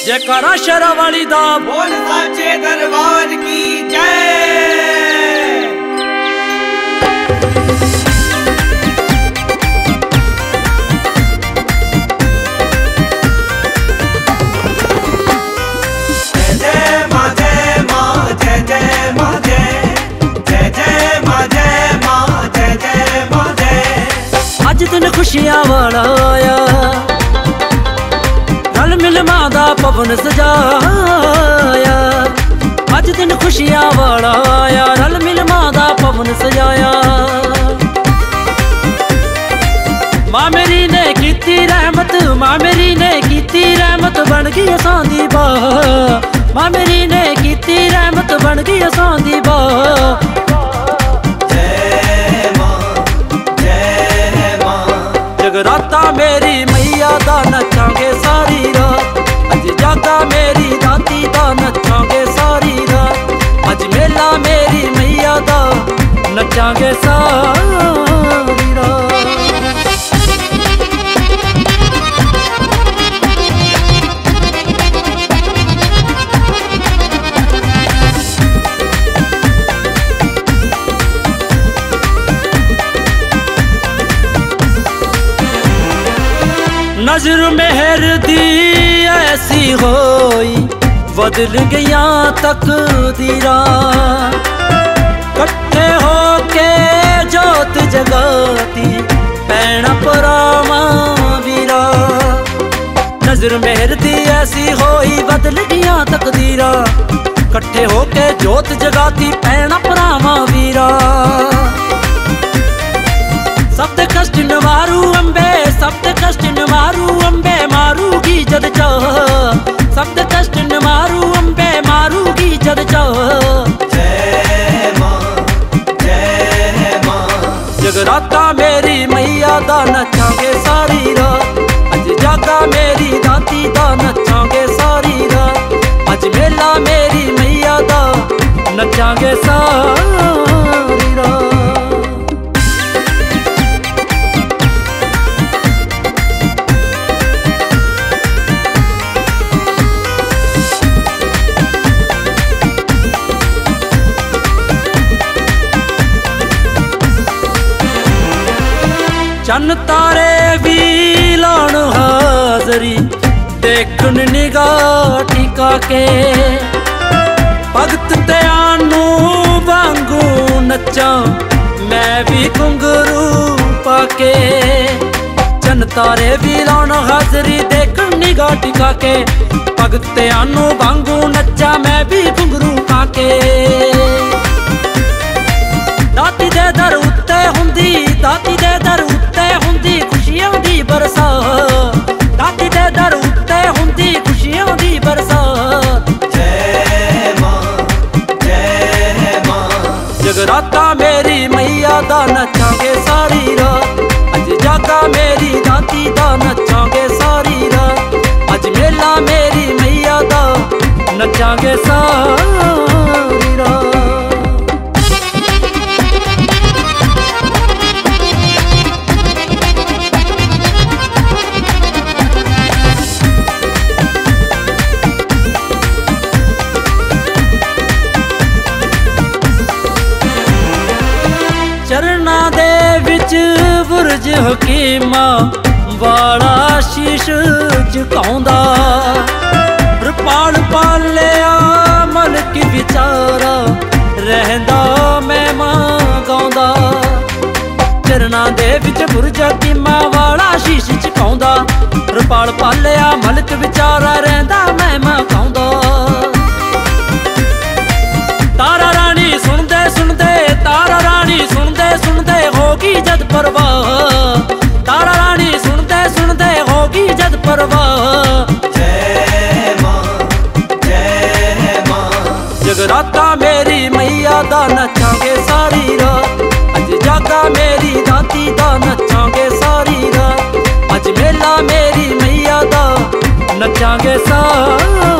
जयकारा शेरावाली दा बोल साचे दरबार की जय। अज दिन खुशियां वाला आया, रल मिल मां दा पवन सजाया। अज दिन खुशियां वाला आया, रल मिल मां दा पवन सजाया। मां मेरी ने कीती रहमत, मां मेरी ने कीती रहमत, बन गई असां दी बाह। मां मेरी ने कीती रहमत, बन गई असां दी बाह। जगराता मेरी मैया दा नचांगे सारी रात, अज जागा मेरी दाती दा नचांगे सारी रात। अज मेला मेरी मैया दा नचांगे सारी रात। नजर मेहर दी ऐसी होई, बदल गया तकदीरां। कट्ठे होके जोत जगाती भैणां भरावां वीरां। नजर मेहर दी ऐसी होई, बदल गया तकदीरां। कट्ठे होके जोत जगाती भैणां भरावां वीरां। सब दे कष्ट नवारू अंबे, सब दे कष्ट नवारू अंबे, मारूगी जद चाह। सब दे कष्ट नवारू अंबे, मारूगी जद चाह। जय मां, जय मां। जगराता मेरी मैया दा नचांगे सारी रात, अज जागा मेरी दाती दा नचांगे सारी रात। अज मेला मेरी मैया दा नचांगे सारी रात। चन्न तारे भी लाण हाजरी, देखन निगाह टिका के। भगत त्यानू वांगू नचा, मैं भी घुंघरू पाके। चन्न तारे भी लाण हाजरी, देखन निगाह टिका के। भगत त्यानू वांगू नचा, मैं भी घुंघरू पाके। दाती दे दर उत्ते हुंदी, दाती दे दर उत्ते हुंदी खुशियां दी बरसात। दाती दे दर उत्ते हुंदी खुशियां दी बरसात। जय मां, जय मां। जगराता मेरी मैया दा नचांगे सारी रात, अज जागा मेरी दाती दा नचांगे सारी रात। अज मेला मेरी मैया दा नचांगे सारी रात। चरना दे विच बुरज हकीमा वाला शीश झुकाउंदा। रुपाल पालिया मलक विचारा, रहंदा महिमा गाउंदा। चरना दे विच बुरज हकीमा वाला शीश झुकाउंदा। रुपाल पालिया मलक विचारा, रहंदा महिमा गाउंदा। तारा रानी सुनदे सुनदे, तारा रानी सुनदे सुनदे होगी जद परवाह। तारा रानी सुनदे सुनदे होगी जद परवाह। जय मां, जय मां। जगराता मेरी मैया दा नचांगे सारी रात, अज जागा मेरी दाती दा नचांगे सारी रात। अज मेला मेरी मैया दा नचांगे सारी